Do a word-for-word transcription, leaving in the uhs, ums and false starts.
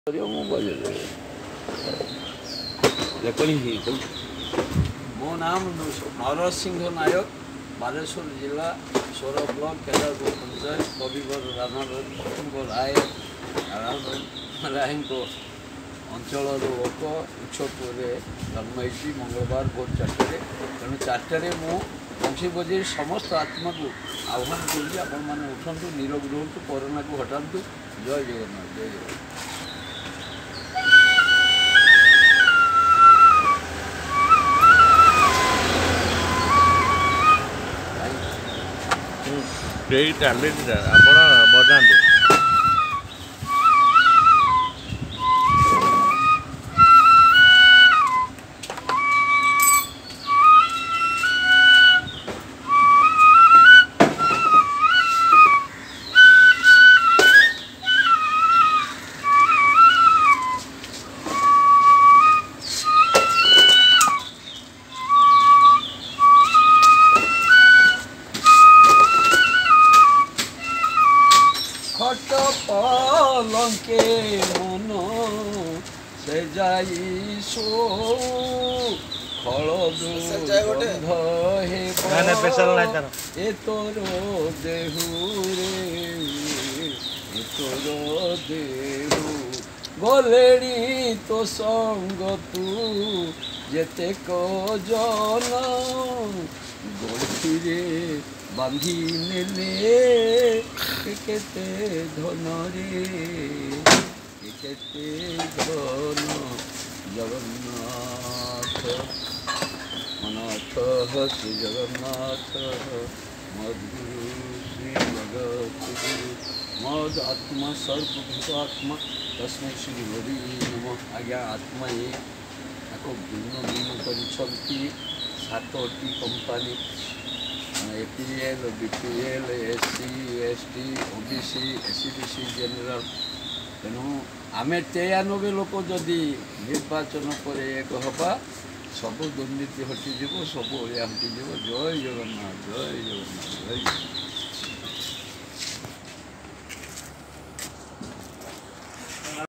मो नाम नरसिंह नायक बालेश्वर जिला सोर ब्लॉक केदार पंचायत कविवर राम राय राय अंचल लोक उच्छपुर जन्म होती मंगलवार भोर चार्टे तेणु चार्टे मु बंशी बजे समस्त आत्मा को आह्वान करुँच आपण मैंने उठतु निरोग रुहतु कोरोना को हटातु जय जगन्नाथ जय जगन्नाथ। टैलेंट आपण बजातु खट पलंके मन से जाई सो फल दुर्गंध हे ए तोर देहुरे ए तोर देहु गलेणी तो संग तू जेते को जन गोठीरे बांधी नेले केते धन रे केते धन जगन्नाथ अनाथ श्री जगन्नाथ मद्गुरु श्री जगत गुरु मद आत्मा सर्वभूत आत्मा तस्मै श्री हरि नमः। आज्ञा आत्मा ये भिन्न भिन्न कर सातटी कंपानी APL BPL SC ST OBC SCBC general तेणु आम तेयानबे लोक जदि निर्वाचन पर एक हवा सब दुर्नीति हटिज सब ओडिया हटिज। जय जगन्नाथ जय जगन्नाथ जय।